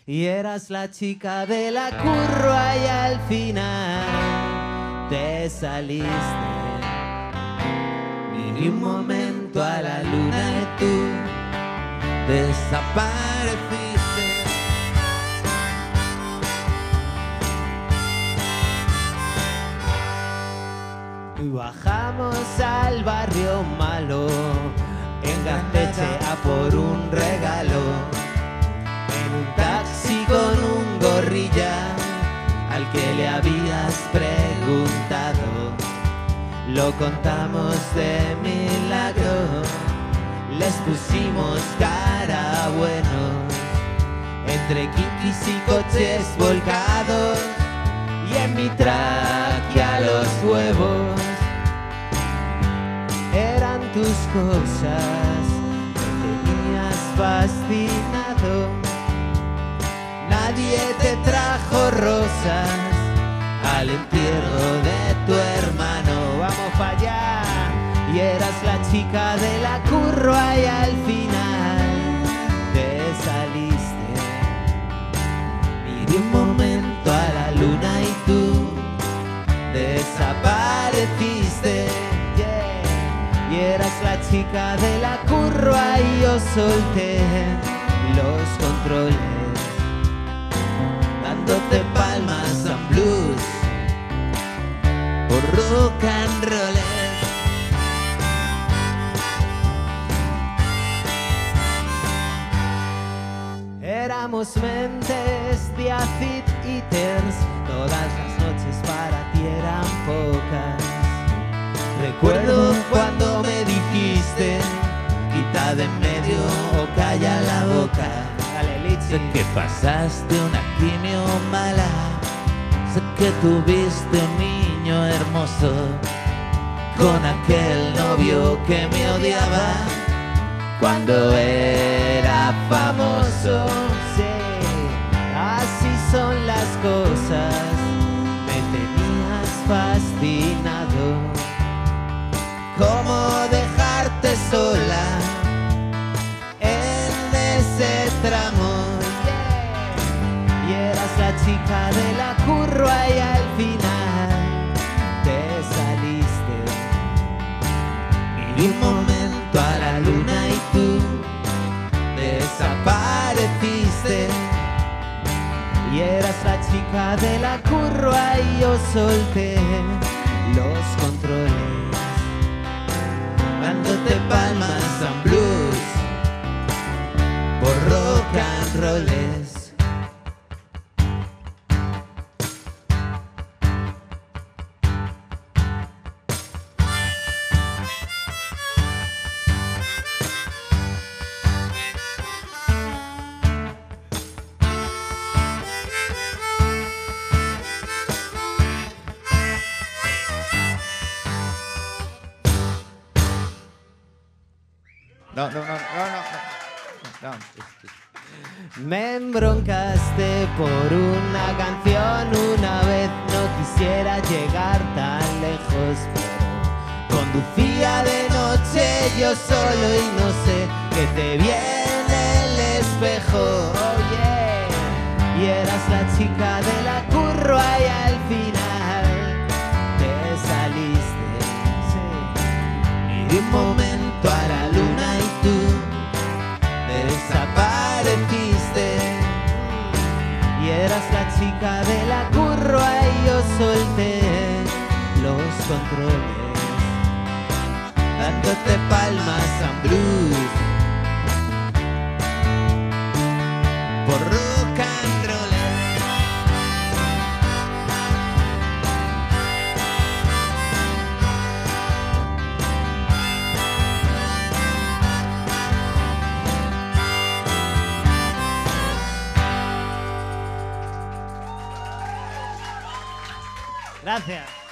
Y eras la chica de la curva y al final te saliste. Miré un momento a la luna y tú desapareciste. Y bajamos al barrio malo, en Garteche a por un regalo, en un taxi con un gorrilla al que le habías preguntado. Lo contamos de milagro, les pusimos cara buenos, entre kinkis y coches volcados, y en mi tráquea los huevos eran tus cosas, me tenías fascinado. Nadie te trajo rosas al entierro de tu hermano. Vamos para allá. Y eras la chica de la curva y al final te saliste. Miré un momento a la luna y tú desapareciste. Yeah. Y eras la chica de la curva y yo solté los controles, dándote palmas and blues por rock and roll. Éramos mentes de acid eaters, todas las noches para ti eran pocas. Recuerdo cuando me dijiste, quita de en medio o calla la boca. Sé que pasaste una quimio mala, sé que tuviste un niño hermoso con aquel novio que me odiaba cuando era famoso. Sí, así son las cosas, me tenías fascinado. ¿Cómo dejarte sola en ese tramo? Y eras la chica de la curva y al final te saliste. Miré un momento a la luna y tú desapareciste. Y eras la chica de la curva y yo solté los controles, dándote palmas and blues por rock and rolls. No. Me embroncaste por una canción una vez, no quisiera llegar tan lejos, pero conducía de noche yo solo y no sé qué te vi en el espejo. Oh yeah. Y eras la chica de la curva y al final te saliste. Sí. Y de un momento a la luna y tú desapareciste. Y eras la chica de la curva y yo solté los controles, dándote palmas and blues por rock and roll. Gracias.